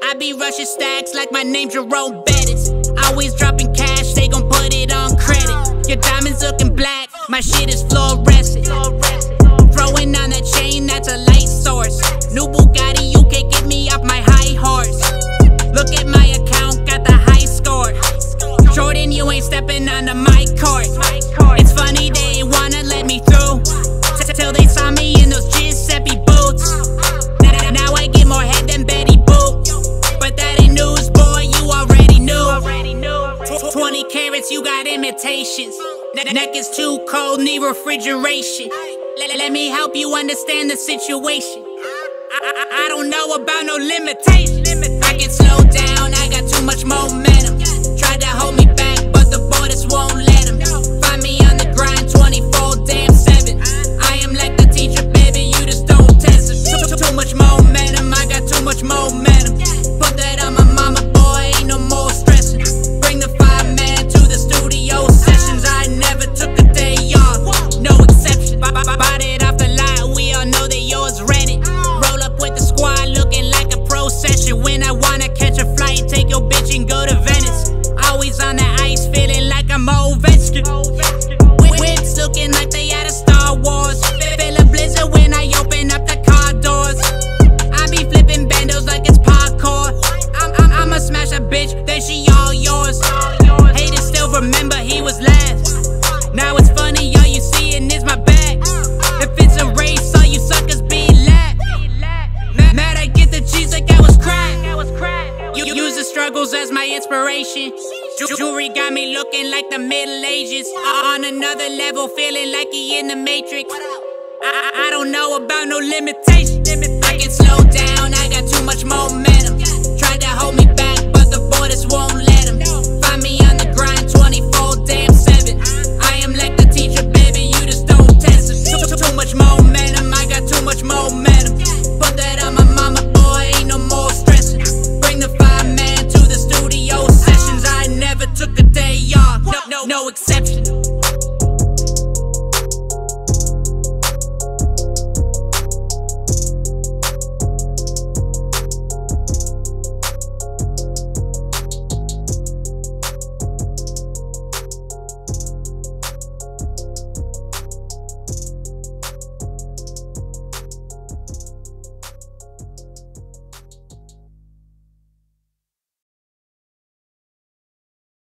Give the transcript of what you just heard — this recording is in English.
I be rushing stacks like my name Jerome Bettis. Always dropping cash, they gon' put it on credit. Your diamonds looking black, my shit is fluorescent. Throwing on that chain, that's a light source. New Bugatti, you can't get me off my high horse. Look at my account, got the high score. Jordan, you ain't stepping onto my court. It's funny they ain't wanna let me through till they saw me in those Giuseppe boots. Now I get more head than Betty Boop, but that ain't news, boy, you already knew. 20 carats, you got imitations. Neck is too cold, need refrigeration. Let me help you understand the situation. I don't know about no limitations. I can slow down, I got too much momentum. Tried to hold me back, but the borders won't let them. Find me on the grind 24/7. I am like the teacher, baby, you just don't test it. Too much momentum, I got too much momentum. Put that on my mama, boy, ain't no more stressing. Bring the 5-man to the studio sessions. I never took a day off, no exception. Bought it off the lot, we all know that yours rented. Roll up with the squad, looking like a procession. When I wanna catch a flight, take your bitch and go to Venice. Always on the ice, feeling like I'm Ovechkin. Whips looking like they out of Star Wars. Feel a blizzard when I open up the car doors. I be flipping bandos like it's parkour. I'ma smash a bitch, then she all yours. Haters still remember he was last. Now it's funny, all you seeing is my back. If it's a race, all you suckers be lapped. Mad I get the cheese like I was crack. You use the struggles as my inspiration. Jewelry got me looking like the Middle Ages. On another level, feeling like he in the Matrix. I don't know about no limitation. I can slow down, I got too much momentum.